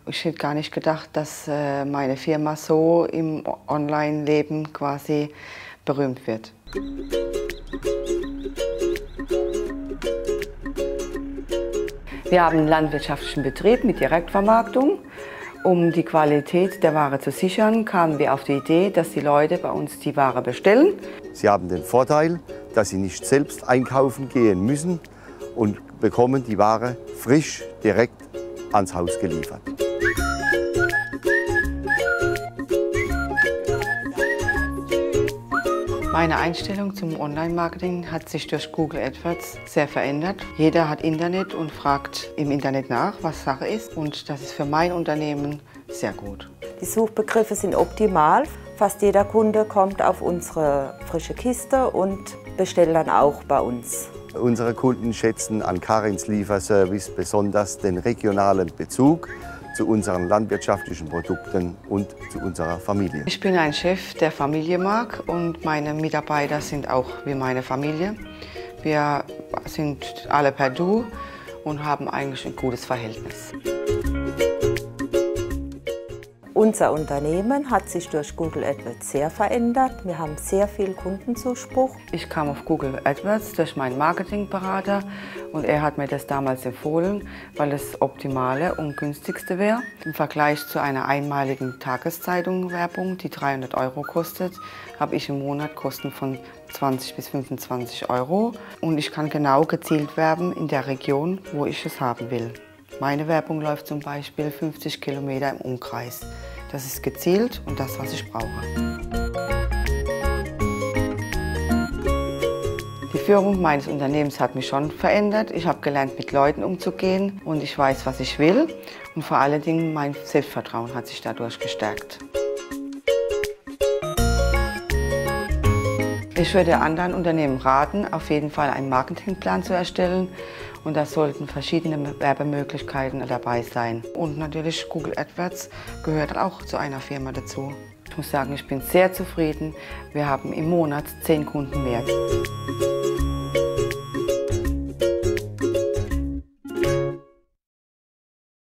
Ich hätte gar nicht gedacht, dass meine Firma so im Online-Leben quasi berühmt wird. Wir haben einen landwirtschaftlichen Betrieb mit Direktvermarktung. Um die Qualität der Ware zu sichern, kamen wir auf die Idee, dass die Leute bei uns die Ware bestellen. Sie haben den Vorteil, dass sie nicht selbst einkaufen gehen müssen und bekommen die Ware frisch direkt ans Haus geliefert. Meine Einstellung zum Online-Marketing hat sich durch Google AdWords sehr verändert. Jeder hat Internet und fragt im Internet nach, was Sache ist. Und das ist für mein Unternehmen sehr gut. Die Suchbegriffe sind optimal. Fast jeder Kunde kommt auf unsere frische Kiste und bestellt dann auch bei uns. Unsere Kunden schätzen an Karins Lieferservice besonders den regionalen Bezug zu unseren landwirtschaftlichen Produkten und zu unserer Familie. Ich bin ein Chef, der Familie mag, und meine Mitarbeiter sind auch wie meine Familie. Wir sind alle per Du und haben eigentlich ein gutes Verhältnis. Unser Unternehmen hat sich durch Google AdWords sehr verändert. Wir haben sehr viel Kundenzuspruch. Ich kam auf Google AdWords durch meinen Marketingberater und er hat mir das damals empfohlen, weil es optimale und günstigste wäre. Im Vergleich zu einer einmaligen Tageszeitung-Werbung, die 300 € kostet, habe ich im Monat Kosten von 20 bis 25 € und ich kann genau gezielt werben in der Region, wo ich es haben will. Meine Werbung läuft zum Beispiel 50 Kilometer im Umkreis. Das ist gezielt und das, was ich brauche. Die Führung meines Unternehmens hat mich schon verändert. Ich habe gelernt, mit Leuten umzugehen und ich weiß, was ich will. Und vor allen Dingen mein Selbstvertrauen hat sich dadurch gestärkt. Ich würde anderen Unternehmen raten, auf jeden Fall einen Marketingplan zu erstellen. Und da sollten verschiedene Werbemöglichkeiten dabei sein. Und natürlich Google AdWords gehört auch zu einer Firma dazu. Ich muss sagen, ich bin sehr zufrieden. Wir haben im Monat 10 Kunden mehr.